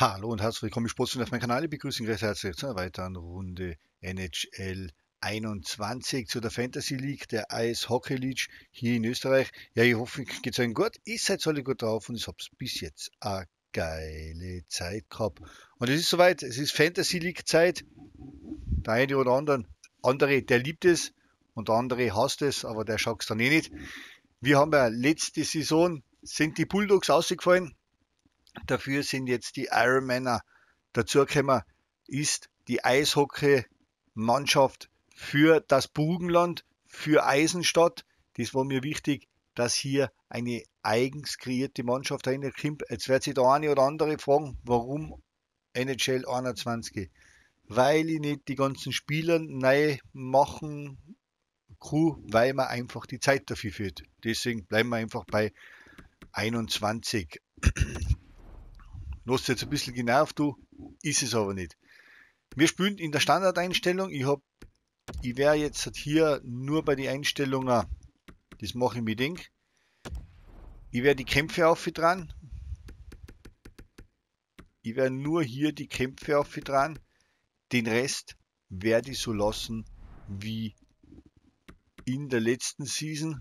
Hallo und herzlich willkommen, Sportsfreunde auf meinem Kanal. Ich begrüße euch recht herzlich zu einer weiteren Runde NHL 21 zu der Fantasy League, der Eishockey League hier in Österreich. Ja, ich hoffe, es geht euch gut. Ihr seid alle gut drauf und ich habe bis jetzt eine geile Zeit gehabt. Und es ist soweit, es ist Fantasy League Zeit. Der eine oder andere, der liebt es und der andere hasst es, aber der schaut es dann eh nicht. Wir haben ja letzte Saison, sind die Bulldogs ausgefallen. Dafür sind jetzt die Ironmänner dazugekommen, ist die Eishockey-Mannschaft für das Burgenland, für Eisenstadt. Das war mir wichtig, dass hier eine eigens kreierte Mannschaft reinkommt. Jetzt wird sich der eine oder andere fragen, warum NHL 21? Weil ich nicht die ganzen Spieler neu machen kann, weil man einfach die Zeit dafür führt. Deswegen bleiben wir einfach bei 21. Du hast jetzt ein bisschen genervt, du, ist es aber nicht. Wir spielen in der Standardeinstellung. Ich wäre jetzt hier nur bei den Einstellungen, das mache ich mit Ding. Ich werde die Kämpfe aufgetragen. Ich werde nur hier die Kämpfe aufgetragen. Den Rest werde ich so lassen wie in der letzten Season.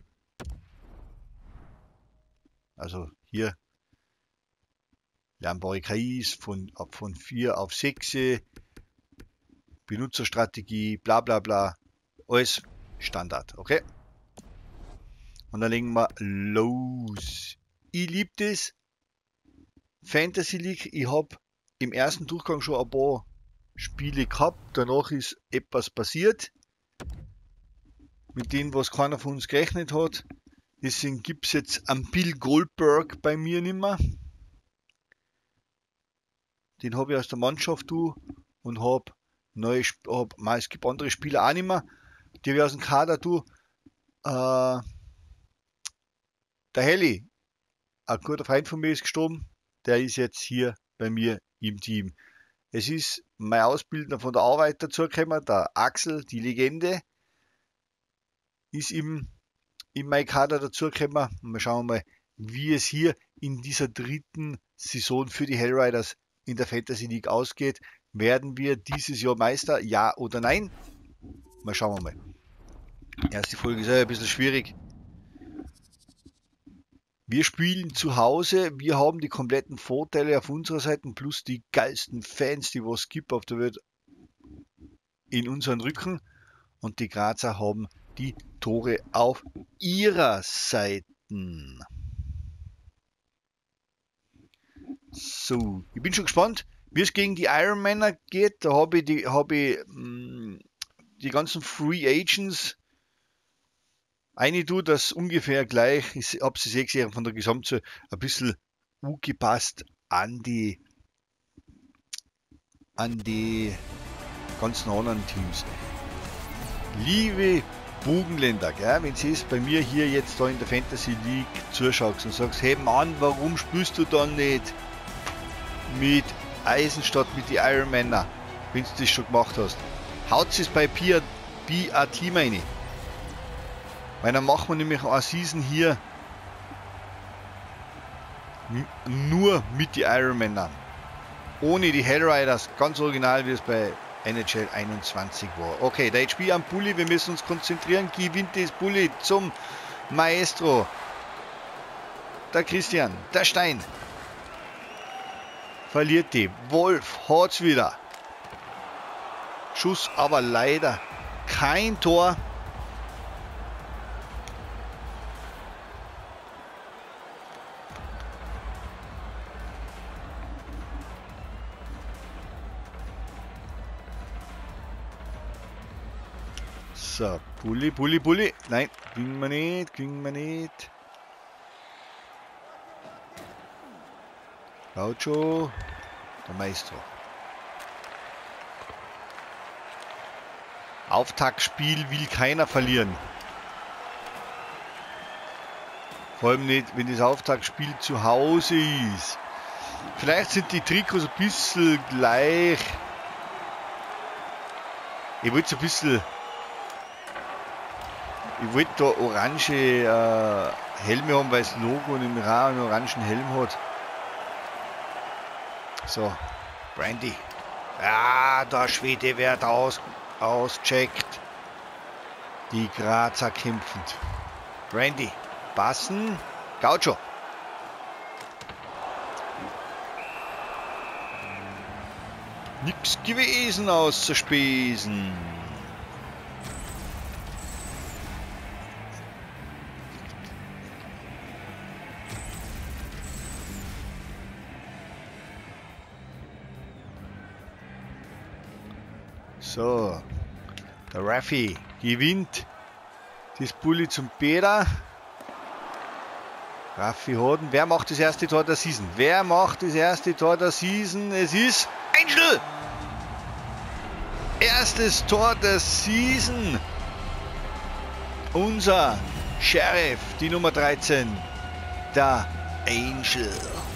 Also hier lernbare KIs von 4 auf 6, Benutzerstrategie, bla bla bla. Alles Standard, okay? Und dann legen wir los. Ich liebe das. Fantasy League. Ich habe im ersten Durchgang schon ein paar Spiele gehabt. Danach ist etwas passiert, mit denen was keiner von uns gerechnet hat. Deswegen gibt es jetzt einen Bill Goldberg bei mir nicht mehr. Den habe ich aus der Mannschaft und habe es gibt andere Spieler auch nicht mehr. Die habe ich aus dem Kader der Heli, ein guter Freund von mir ist gestorben, der ist jetzt hier bei mir im Team. Es ist mein Ausbildner von der Arbeit dazugekommen, der Axel, die Legende, ist in mein Kader dazugekommen. Und wir schauen mal, wie es hier in dieser dritten Saison für die Hellriders in der Fantasy League ausgeht. Werden wir dieses Jahr Meister, ja oder nein? Mal schauen wir mal. Erste Folge ist ja ein bisschen schwierig. Wir spielen zu Hause, wir haben die kompletten Vorteile auf unserer Seite plus die geilsten Fans, die was gibt auf der Welt in unseren Rücken. Und die Grazer haben die Tore auf ihrer Seite. So, ich bin schon gespannt, wie es gegen die Ironmänner geht. Da habe ich die ganzen Free Agents. Eine tut das ungefähr gleich. Ich habe sie 6 Jahre von der Gesamtzahl ein bisschen angepasst an die ganzen anderen Teams. Liebe Burgenländer, gell, wenn sie es bei mir hier jetzt da in der Fantasy League zuschaust und sagst, hey Mann, warum spielst du dann nicht mit Eisenstadt, mit die Ironmänner, wenn du das schon gemacht hast? Haut es bei BAT rein. Weil dann machen wir nämlich eine Season hier nur mit die Ironmänner. Ohne die Hellriders, ganz original wie es bei NHL 21 war. Okay, der Spiel am Bulli, wir müssen uns konzentrieren. Gewinnt das Bulli zum Maestro. Der Christian, der Stein. Verliert die. Wolf hat's wieder. Schuss, aber leider kein Tor. So, Bulli. Nein, kriegen wir nicht. Gaucho, der Maestro. Auftaktspiel will keiner verlieren. Vor allem nicht, wenn das Auftaktspiel zu Hause ist. Vielleicht sind die Trikots ein bisschen gleich. Ich wollte da orange Helme haben, weil das Logo im Iran einen orangen Helm hat. So, Brandy. Ja, der Schwede wird auscheckt. Die Grazer kämpfend. Brandy. Passen. Gaucho. Nix gewesen außer Spesen. So, der Raffi gewinnt das Bulli zum Peter. Raffi Hoden. Wer macht das erste Tor der Season? Wer macht das erste Tor der Season? Es ist Angel! Erstes Tor der Season. Unser Sheriff, die Nummer 13, der Angel.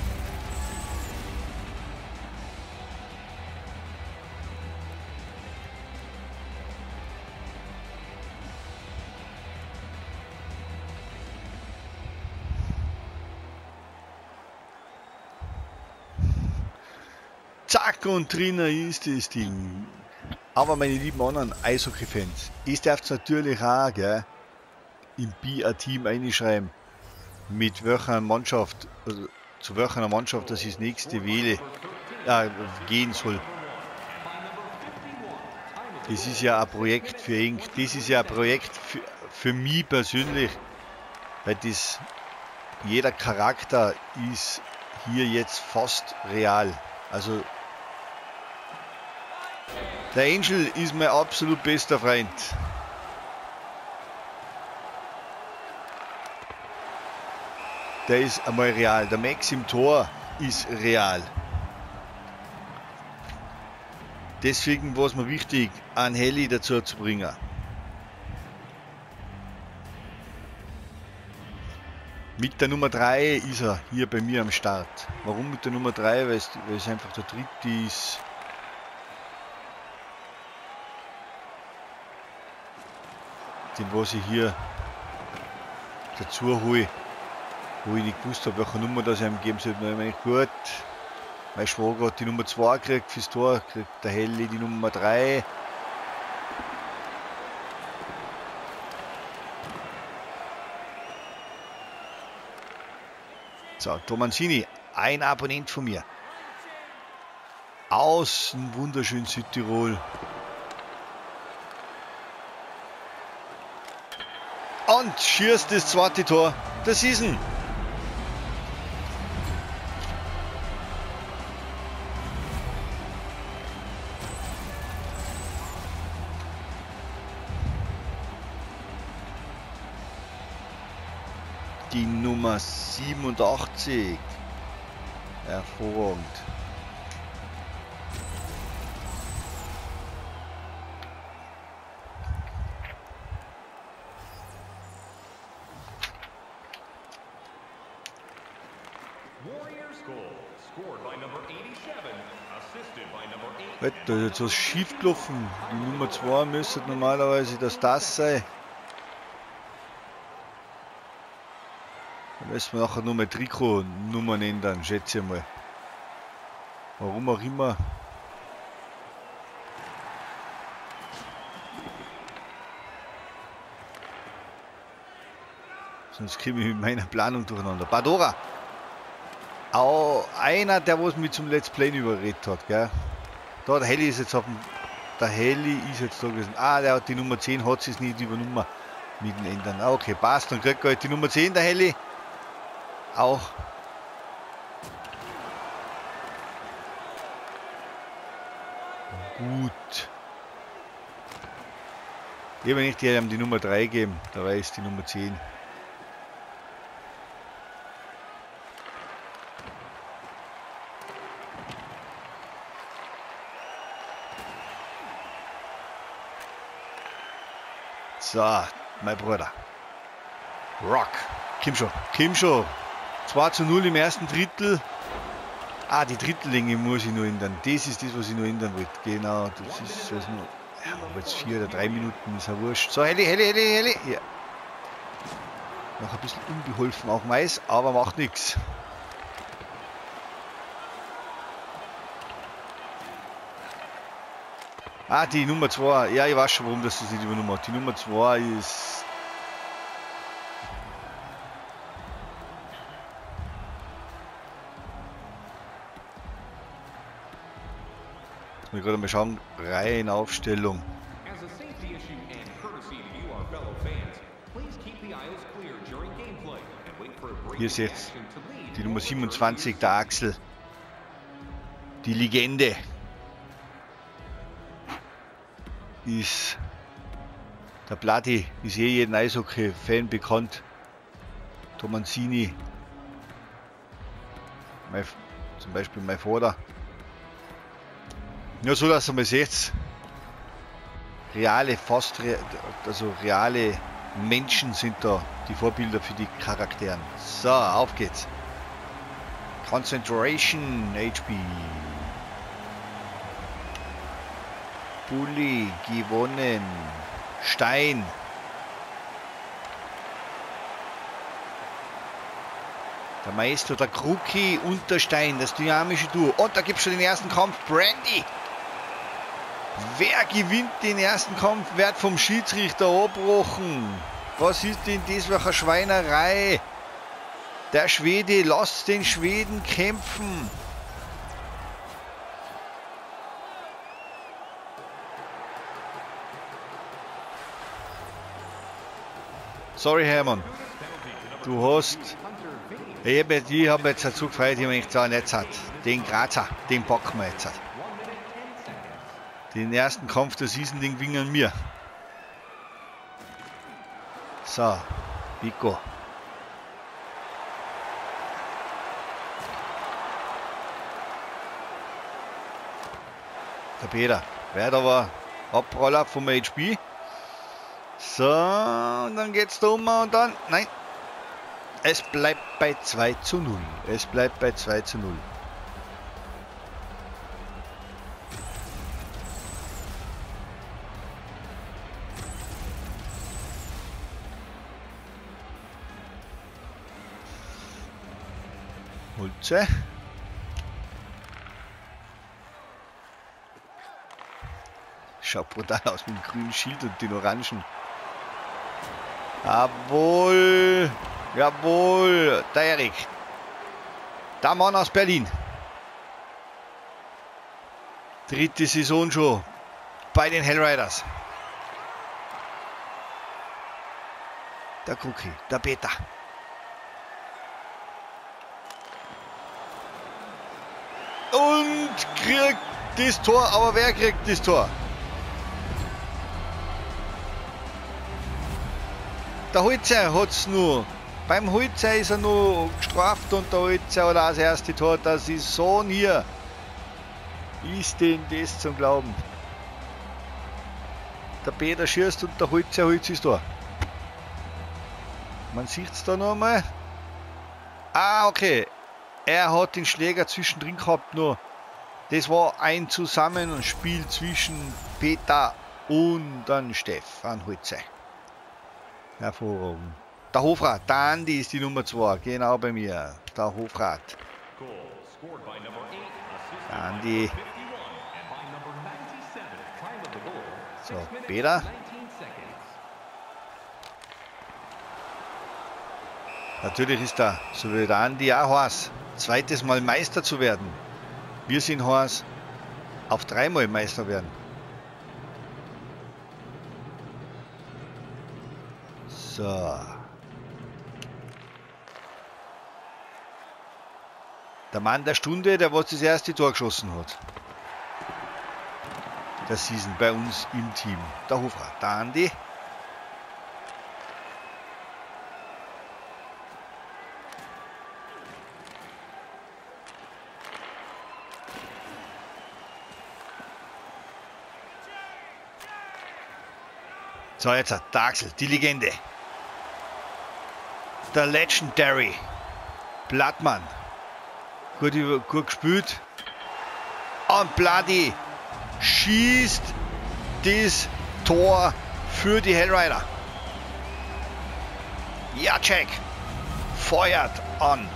Zack und drinnen ist das Ding. Aber meine lieben anderen Eishockey-Fans, ihr dürft natürlich auch, gell, im BA-Team einschreiben, mit welcher Mannschaft, also zu welcher Mannschaft das nächste gehen soll. Das ist ja ein Projekt für ihn. Das ist ja ein Projekt für mich persönlich, weil jeder Charakter ist hier jetzt fast real. Also der Angel ist mein absolut bester Freund. Der ist einmal real. Der Max im Tor ist real. Deswegen war es mir wichtig, einen Heli dazu zu bringen. Mit der Nummer 3 ist er hier bei mir am Start. Warum mit der Nummer 3? Weil es einfach der dritte ist. Den, was ich hier dazu hole, wo ich nicht gewusst habe, welche Nummer das ihm geben sollte. Ich meine, gut, mein Schwager hat die Nummer 2 gekriegt fürs Tor, kriegt der Heli die Nummer 3. So, Tomansini, ein Abonnent von mir. Aus dem wunderschönen Südtirol. Und schießt das zweite Tor der Season. Die Nummer 87. Hervorragend. Da ist jetzt was schief gelaufen. Die Nummer 2 müsste normalerweise das sein. Da müssen wir nachher nur mal Trikotnummern ändern, schätze ich mal. Warum auch immer. Sonst kriege ich mit meiner Planung durcheinander. Badora! Auch einer, der was mich zum Let's Play überredet hat, gell? Da, der Heli ist jetzt da gewesen. Ah, der hat die Nummer 10, hat sie es nicht übernommen mit den Ändern. Ah, okay, passt, dann kriegt er halt die Nummer 10, der Heli. Auch. Gut. Ich habe nicht die Nummer 3 geben, dabei ist die Nummer 10. So, mein Bruder. Rock. Kim schon. 2:0 im ersten Drittel. Ah, die Drittellänge muss ich nur ändern. Das ist das, was ich nur ändern wollte. Genau, das ist das nur. Ja, aber jetzt 4 oder 3 Minuten ist ja wurscht. So, Heli. Ja. Noch ein bisschen unbeholfen auch Mais, aber macht nichts. Ah, die Nummer 2. Ja, ich weiß schon, warum das nicht übernommen hat. Die Nummer 2 ist... Jetzt muss ich gerade mal schauen. Reihenaufstellung. Hier ist jetzt die Nummer 27, der Axel. Die Legende. Ist der Bloody, ist jeden Eishockey-Fan bekannt. Tomansini. Zum Beispiel mein Vater. Nur so, dass ihr mal seht. Reale Menschen sind da die Vorbilder für die Charakteren. So, auf geht's. Concentration, HP. Bulli gewonnen. Stein. Der Maestro, der Kruki und der Stein, das dynamische Duo. Und da gibt es schon den ersten Kampf. Brandy. Wer gewinnt den ersten Kampf? Wird vom Schiedsrichter abgebrochen. Was ist denn das für eine Schweinerei? Der Schwede, lasst den Schweden kämpfen. Sorry, Hermann. Du hast... Ich habe mir jetzt dazu gefreut, ich habe mich gesagt, jetzt hat den Grazer, den packen wir jetzt. Den ersten Kampf der Season, den gewinnen wir. So, Pico. Der Peter wird aber Abroller vom HB. So, und dann geht's da um und dann, nein, es bleibt bei 2:0. Es bleibt bei 2:0. Holze. Schaut brutal aus mit dem grünen Schild und den orangen. Jawohl. Jawohl. Der Erik. Der Mann aus Berlin. Dritte Saison schon bei den Hellriders. Der Cookie, der Peter. Und kriegt das Tor, aber wer kriegt das Tor? Der Holzer hat es nur. Beim Holzer ist er nur gestraft und der Holzer hat auch das erste Tor. Das ist so hier. Ist denn das zum Glauben? Der Peter schießt und der Holzer holt das Tor. Man sieht es da noch einmal. Ah, okay. Er hat den Schläger zwischendrin gehabt nur. Das war ein Zusammenspiel zwischen Peter und dann Stefan Holzer. Hervorragend. Der Hofrat, der Andi ist die Nummer 2, genau bei mir. Der Hofrat. Der Andi. So, Peter. Natürlich ist da, so wie der Andi auch heiß, zweites Mal Meister zu werden. Wir sind heiß, auf 3-mal Meister werden. So. Der Mann der Stunde, der was das erste Tor geschossen hat. Der Season bei uns im Team. Der Hofrat, der Andi. So, jetzt hat der Axel, die Legende. Der Legendary. Blattmann. Gut gespielt. Und Bloody schießt das Tor für die Hellrider. Jacek feuert an.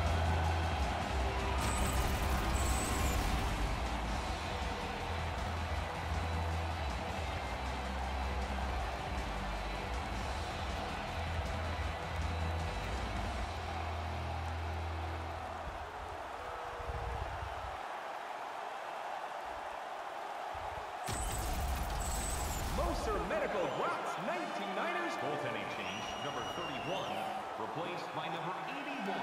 Mercer Medical Grounds 1999ers. Goaltending change, number 31, replaced by number 81.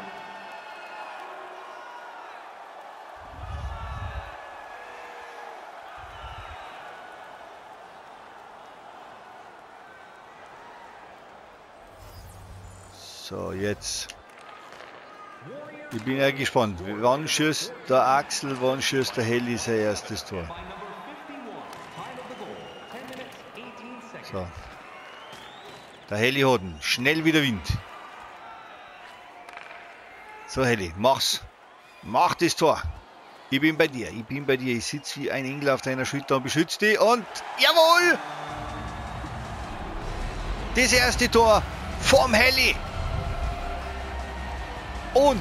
So, jetzt. Ich bin ja gespannt. Wann schießt der Axel, wann schießt der Heli sein erstes Tor? So. Der Heli hat ihn. Schnell wieder Wind. So, Heli, mach's. Mach das Tor. Ich bin bei dir. Ich bin bei dir. Ich sitze wie ein Engel auf deiner Schulter und beschütze dich. Und jawohl! Das erste Tor vom Heli. Und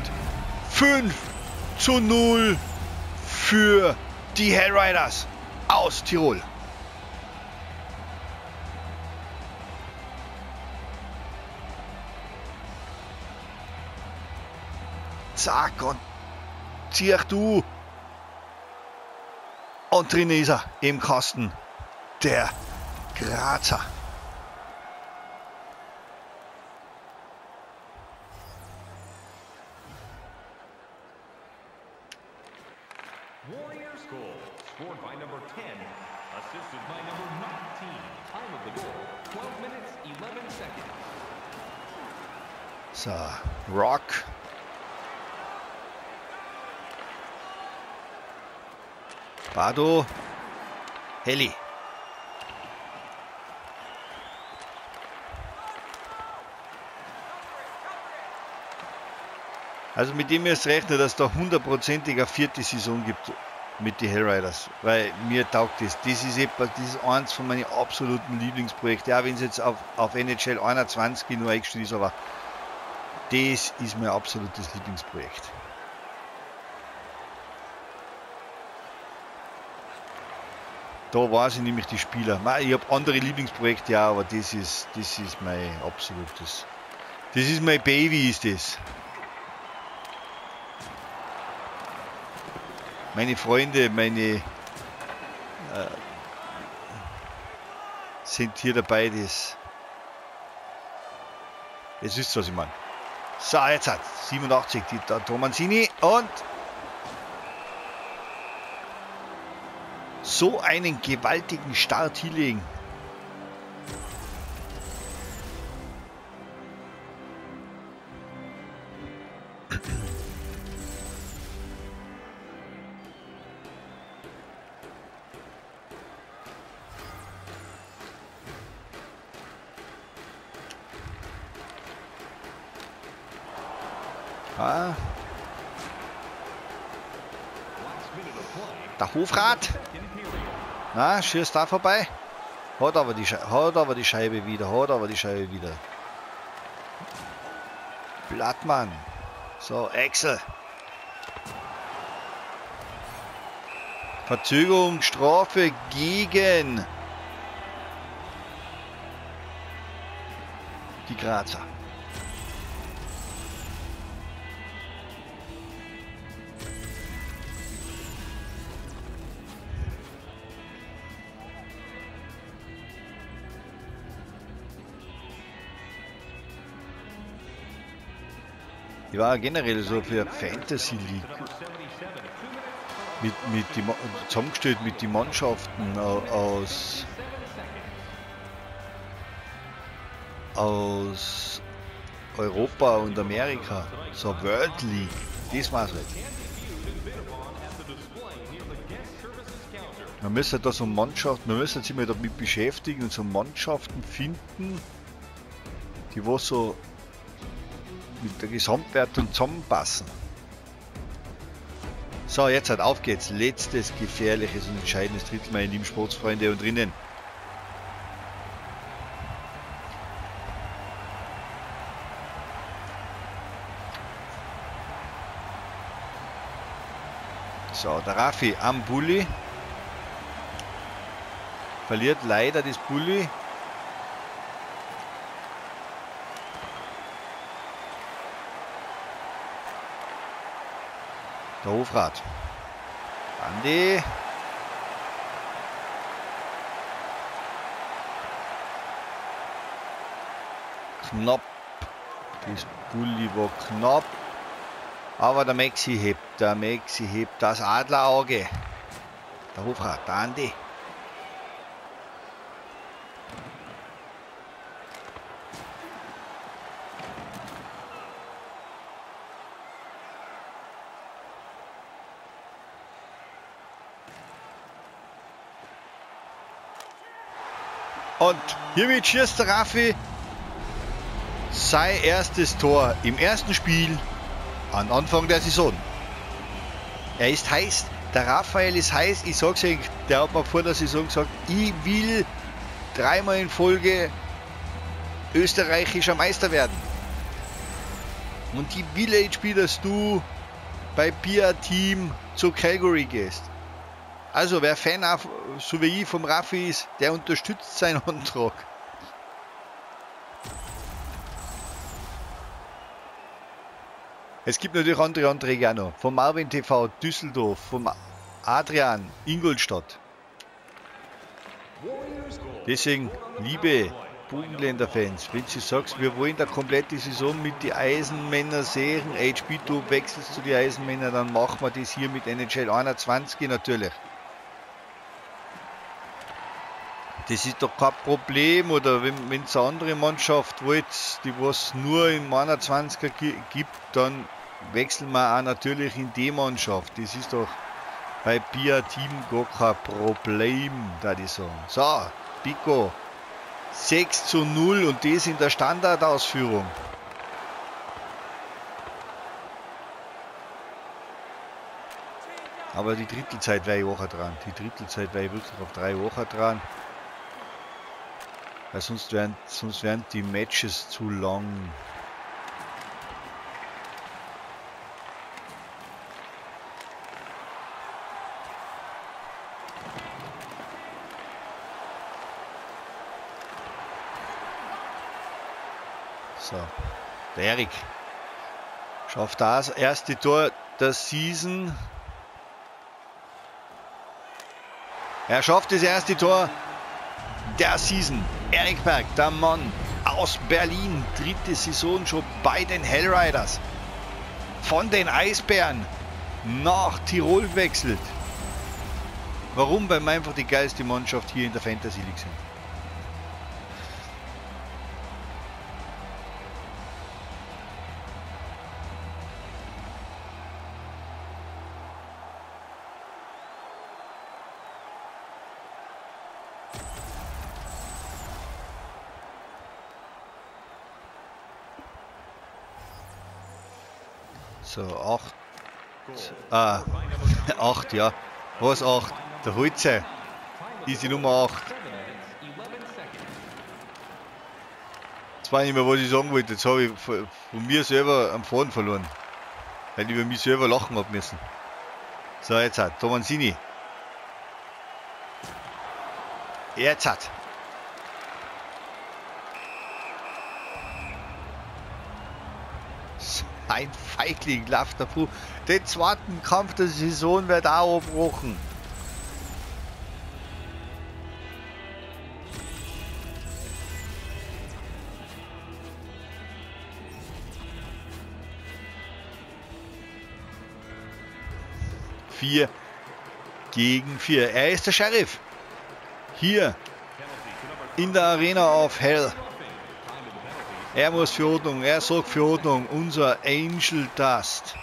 5:0 für die Hell Riders aus Tirol. Zack und zieh du. Und drin ist er im Kasten, der Grazer. Warriors goal, scored by number 10, assisted by number 19. Time of the goal, 12 minutes, 11 seconds. So, Rock. Bado. Heli. Also mit dem müsst ihr rechnen, dass es da hundertprozentig eine vierte Saison gibt mit den Hell Riders. Weil mir taugt das. Das ist eins von meinen absoluten Lieblingsprojekten. Auch wenn es jetzt auf NHL 21 nur eingestellt ist, aber das ist mein absolutes Lieblingsprojekt. Da weiß ich nämlich die Spieler. Ich habe andere Lieblingsprojekte, ja, aber das ist mein absolutes. Das ist mein Baby, ist das. Meine Freunde, sind hier dabei, das. Jetzt wisst ihr, was ich meine. So, jetzt hat 87, der Tomansini und so einen gewaltigen Start hinlegen. Ah. Der Hofrat. Na, schießt da vorbei. Hat aber die Scheibe wieder. Blattmann. So, Axel. Verzögerung, Strafe gegen die Grazer. Ich war generell so für Fantasy League zusammengestellt mit den Mannschaften aus Europa und Amerika. So World League, das war's halt. Man müsste da so Mannschaften, man müsste sich mal damit beschäftigen und so Mannschaften finden, die was so mit der Gesamtwertung zusammenpassen. So, jetzt halt auf geht's. Letztes gefährliches und entscheidendes Drittel, meine lieben Sportsfreunde, und drinnen. So, der Raffi am Bulli. Verliert leider das Bulli. Der Hofrat. Andi. knapp. Das Bulli war knapp. Aber der Maxi hebt. Das Adlerauge. Der Hofrat, der Andi. Und hiermit schießt der Raffi sein erstes Tor im ersten Spiel am Anfang der Saison. Er ist heiß. Der Raphael ist heiß. Ich sag's euch, der hat mir vor der Saison gesagt, ich will 3-mal in Folge österreichischer Meister werden. Und ich will jetzt spielen, dass du bei Pia Team zu Calgary gehst. Also wer Fan auch, so wie ich vom Raffi ist, der unterstützt seinen Antrag. Es gibt natürlich andere Anträge auch noch. Vom Marvin TV Düsseldorf, vom Adrian Ingolstadt. Deswegen, liebe Burgenländer-Fans, wenn du sagst, wir wollen da komplette Saison mit den Eisenmänner sehen, HB, du wechselst zu den Eisenmännern, dann machen wir das hier mit NHL 21 natürlich. Das ist doch kein Problem, oder wenn es eine andere Mannschaft wollt, die was nur im 21er gibt, dann wechseln wir auch natürlich in die Mannschaft. Das ist doch bei Pia Team gar kein Problem, da die sagen. So, Pico 6:0 und das in der Standardausführung. Aber die Drittelzeit wäre ich auch dran. Die Drittelzeit wäre ich wirklich auf 3 Wochen dran. Weil sonst wären die Matches zu lang. So, der Erik schafft das erste Tor der Season. Er schafft das erste Tor der Season. Erik Berg, der Mann aus Berlin, 3. Saison schon bei den Hellriders. Von den Eisbären nach Tirol wechselt. Warum? Weil wir einfach die geilste Mannschaft hier in der Fantasy League sind. So, 8, ja. Was 8? Der Holze ist die Nummer 8. Jetzt weiß ich nicht mehr, was ich sagen wollte. Jetzt habe ich von mir selber am Faden verloren. Weil ich über mich selber lachen habe müssen. So, jetzt hat Tomansini. Jetzt hat. Ein Feigling läuft davor. Den zweiten Kampf der Saison wird auch abbrochen. Vier gegen 4. Er ist der Sheriff. Hier in der Arena of Hell. Er muss für Ordnung, er sorgt für Ordnung, unser Angel Dust.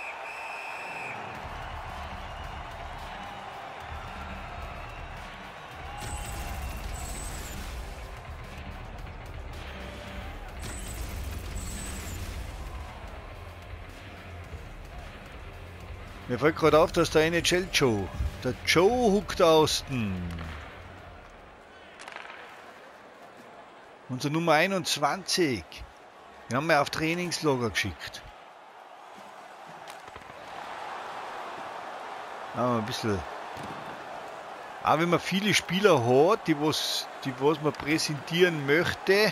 Mir fällt gerade auf, dass der NHL Joe, der Joe huckt außen. Unser Nummer 21. Den haben wir auf Trainingslager geschickt. Aber ein bisschen. Auch wenn man viele Spieler hat, die was man präsentieren möchte.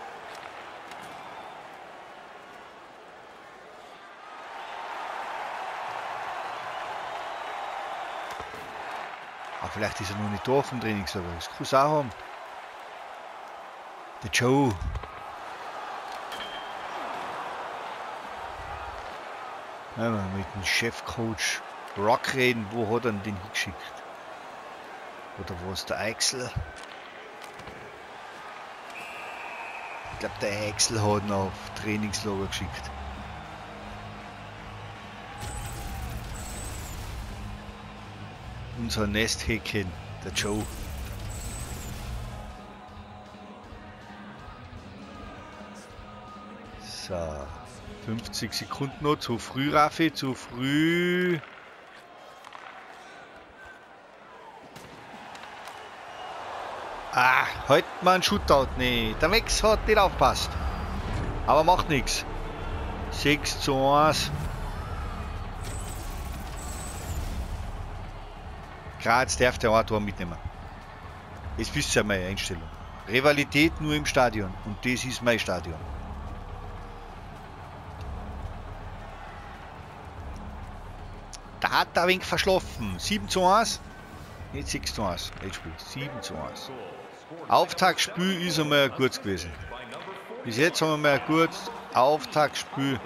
Aber vielleicht ist er noch nicht da vom Trainingslager. Das kann es auch haben. Der Joe. Wenn wir mit dem Chefcoach Brock reden, wo hat er den hingeschickt? Oder wo ist der Axel? Ich glaube, der Axel hat ihn auf Trainingslager geschickt. Unser Nesthäkchen, der Joe. So, 50 Sekunden noch. Zu früh, Raffi, zu früh. Ah, heute mal ein Shootout. Nee, der Max hat nicht aufgepasst. Aber macht nichts. 6:1. Graz darf der Tor mitnehmen. Das wisst ihr meine Einstellung. Rivalität nur im Stadion. Und das ist mein Stadion. Da hat er ein wenig verschlafen. 7:1. Nicht 6:1. Spiel. 7:1. Auftaktspiel ist einmal ein gutes gewesen. Bis jetzt haben wir mal ein gutes Auftaktspiel.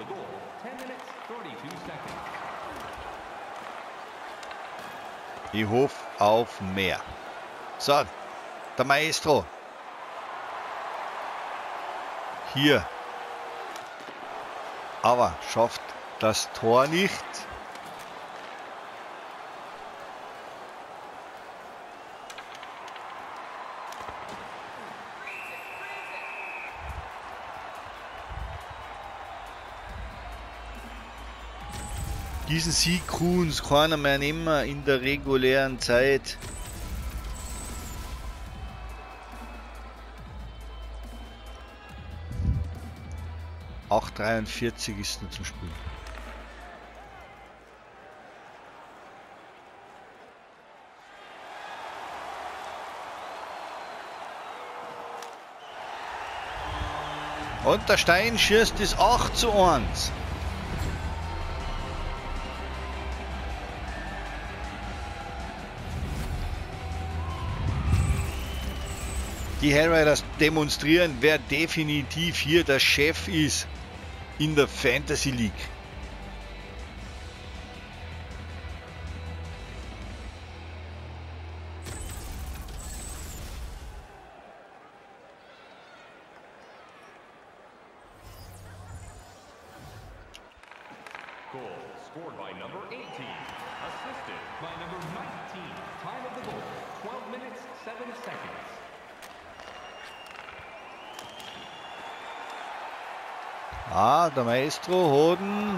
Ich hoffe auf mehr. So, der Maestro. Hier. Aber schafft das Tor nicht. Diesen Sieg kann uns keiner mehr nehmen in der regulären Zeit. (8:43) ist nur zum Spielen. Und der Stein schießt es 8:1. Die Hellriders demonstrieren, wer definitiv hier der Chef ist in der Fantasy League. Goal scored by number 18, assisted by number 19. Time of the goal, 12 minutes, 7 seconds. Ah, der Maestro Hoden.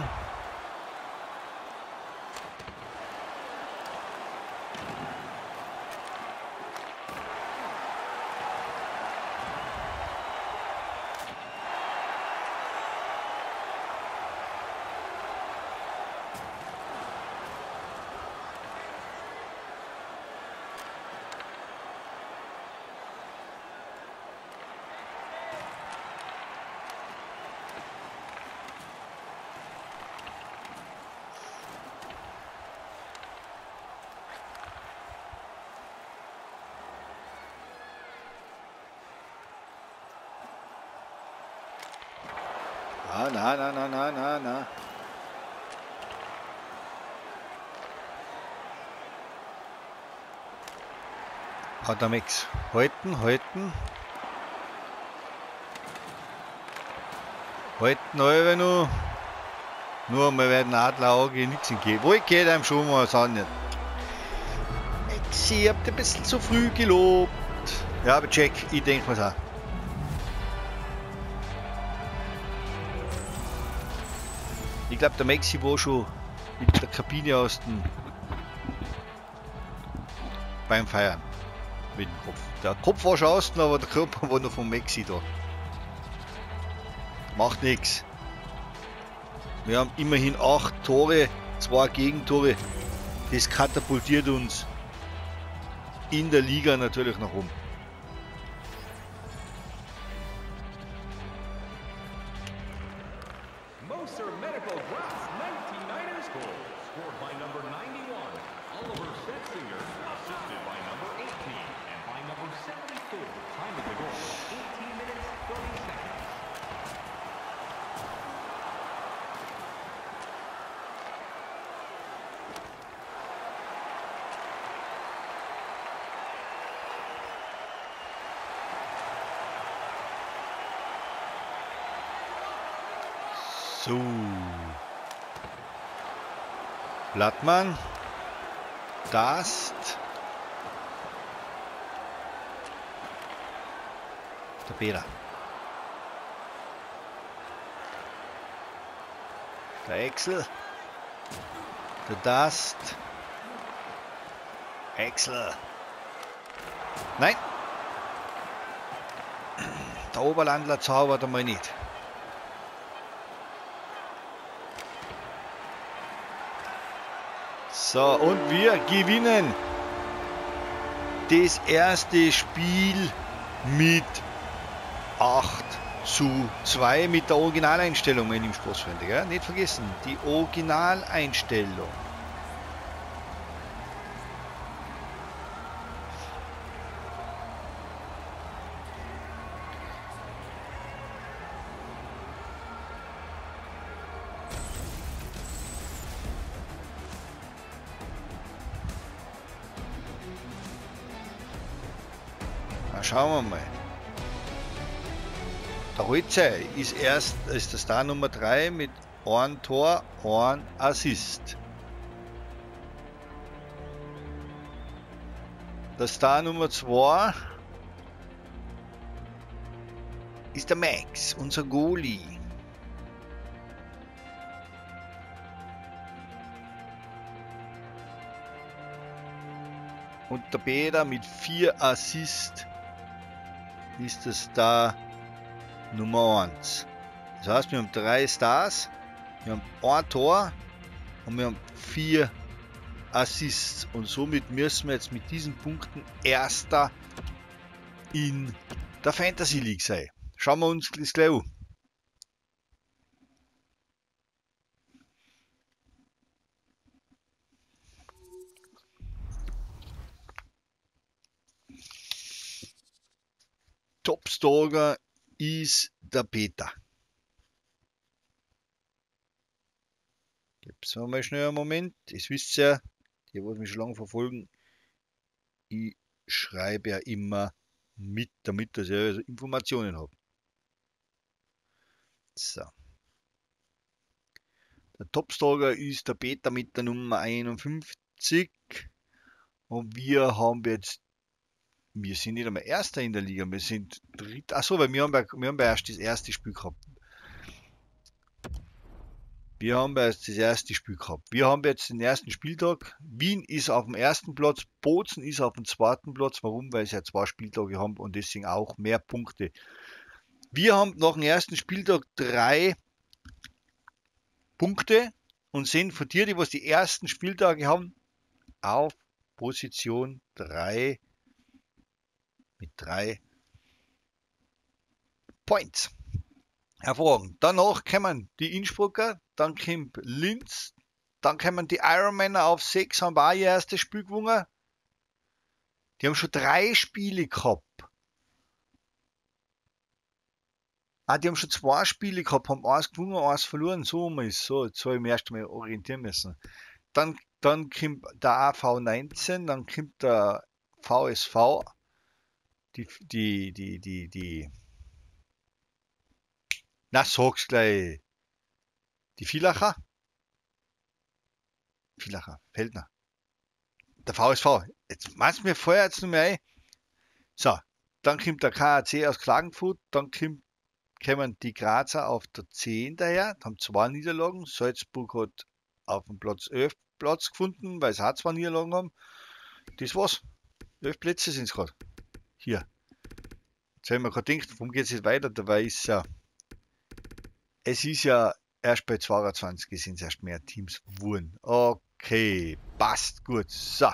Ah, na. Hat der Max. Halten. Halten, alle noch. Nur wir werden Adler Auge nichts geben. Wo ich geht einem schon mal an. Maxi, habt ihr ein bisschen zu früh gelobt. Ja, aber check, ich denke mal's auch. Ich glaube, der Maxi war schon mit der Kabine aus dem beim Feiern mit dem Kopf. Der Kopf war schon außen, aber der Körper war noch vom Maxi da. Macht nichts. Wir haben immerhin 8 Tore, 2 Gegentore. Das katapultiert uns in der Liga natürlich nach oben. So. Blattmann. Dast. Der Peter. Der Axel. Der Dast. Axel. Nein. Der Oberlandler zaubert einmal nicht. So, und wir gewinnen das erste Spiel mit 8:2 mit der Originaleinstellung, meine lieben Sportsfreunde. Gell? Nicht vergessen, die Originaleinstellung. Na, schauen wir mal. Der Holzer ist der Star Nummer 3 mit 1 Tor, 1 Assist. Der Star Nummer 2 ist der Max, unser Goalie. Und der Peter mit 4 Assists ist der Star Nummer 1. Das heißt, wir haben 3 Stars, wir haben 1 Tor und wir haben 4 Assists. Und somit müssen wir jetzt mit diesen Punkten Erster in der Fantasy League sein. Schauen wir uns das gleich an. Topstarter ist der Peter. Gib's mal schnell einen Moment. Das wisst ihr ja, die, die mich schon lange verfolgen. Ich schreibe ja immer mit, damit ich also Informationen habe. So. Der Topstarter ist der Peter mit der Nummer 51. Und wir sind nicht einmal Erster in der Liga, wir sind Dritter. Achso, weil wir haben erst das erste Spiel gehabt. Wir haben jetzt den ersten Spieltag. Wien ist auf dem ersten Platz, Bozen ist auf dem zweiten Platz. Warum? Weil sie ja 2 Spieltage haben und deswegen auch mehr Punkte. Wir haben nach dem ersten Spieltag 3 Punkte und sind von dir, die was die ersten Spieltage haben, auf Position 3 mit 3 Points. Hervorragend. Danach kommen die Innsbrucker, dann kommt Linz, dann kommen die Ironmänner auf 6, haben auch ihr erstes Spiel gewonnen. Die haben schon 3 Spiele gehabt. Die haben schon 2 Spiele gehabt, haben 1 gewonnen, 1 verloren. So ist so. Jetzt habe ich mich erst mal orientieren müssen. Dann kommt der AV19, dann kommt der VSV, na, sag's gleich. Die Villacher, Feldner. Der VSV. Jetzt machst du mir vorher jetzt noch mehr ein. So, dann kommt der KAC aus Klagenfurt, dann kommen die Grazer auf der 10 daher, haben 2 Niederlagen. Salzburg hat auf dem Platz 11 Platz gefunden, weil sie auch 2 Niederlagen haben. Das war's. 11 Plätze sind es gerade. Hier. Jetzt haben wir gerade gedacht, warum geht es jetzt weiter? Dabei ist ja, es ist ja erst bei 22 sind es erst mehr Teams geworden. Okay, passt gut. So.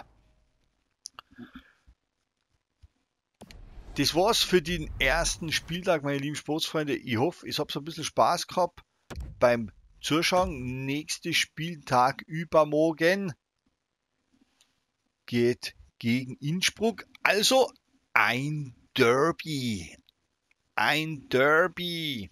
Das war's für den ersten Spieltag, meine lieben Sportsfreunde. Ich hoffe, ich habe so ein bisschen Spaß gehabt beim Zuschauen. Nächster Spieltag übermorgen geht gegen Innsbruck. Also ein Derby. Ein Derby.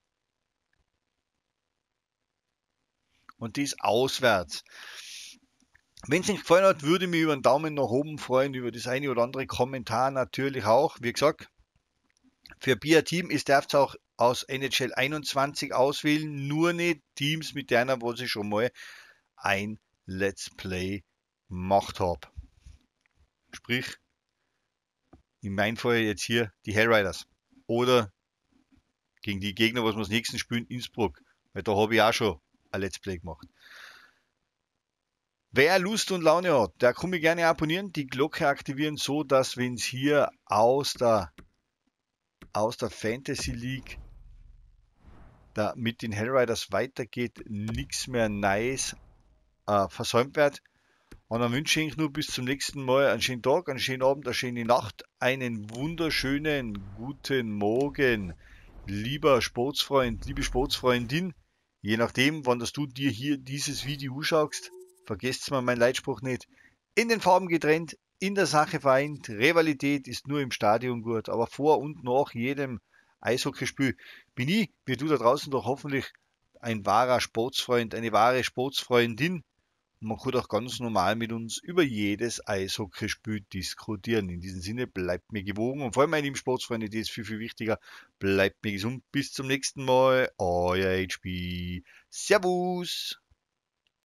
Und das auswärts. Wenn es euch gefallen hat, würde ich mich über einen Daumen nach oben freuen, über das eine oder andere Kommentar natürlich auch. Wie gesagt, Für Bia Team ist darf auch aus NHL 21 auswählen, nur nicht Teams mit denen, wo ich schon mal ein Let's Play gemacht habe. Sprich, in meinem Fall jetzt hier die Hellriders. Oder gegen die Gegner, was wir das nächsten spielen, Innsbruck. Weil da habe ich auch schon ein Let's Play gemacht. Wer Lust und Laune hat, der kann mich gerne abonnieren, die Glocke aktivieren, so dass, wenn es hier aus der Fantasy League da mit den Hellriders weitergeht, nichts mehr Neues versäumt wird. Und dann wünsche ich nur bis zum nächsten Mal einen schönen Tag, einen schönen Abend, eine schöne Nacht, einen wunderschönen guten Morgen, lieber Sportsfreund, liebe Sportsfreundin. Je nachdem, wann du dir hier dieses Video anschaust, vergesst mal meinen Leitspruch nicht. In den Farben getrennt, in der Sache vereint. Rivalität ist nur im Stadion gut, aber vor und nach jedem Eishockeyspiel bin ich, wie du da draußen doch hoffentlich, ein wahrer Sportsfreund, eine wahre Sportsfreundin. Man kann auch ganz normal mit uns über jedes Eishockeyspiel diskutieren. In diesem Sinne, bleibt mir gewogen und vor allem, meine lieben Sportsfreunde, die ist viel, viel wichtiger, bleibt mir gesund. Bis zum nächsten Mal, euer HB. Servus!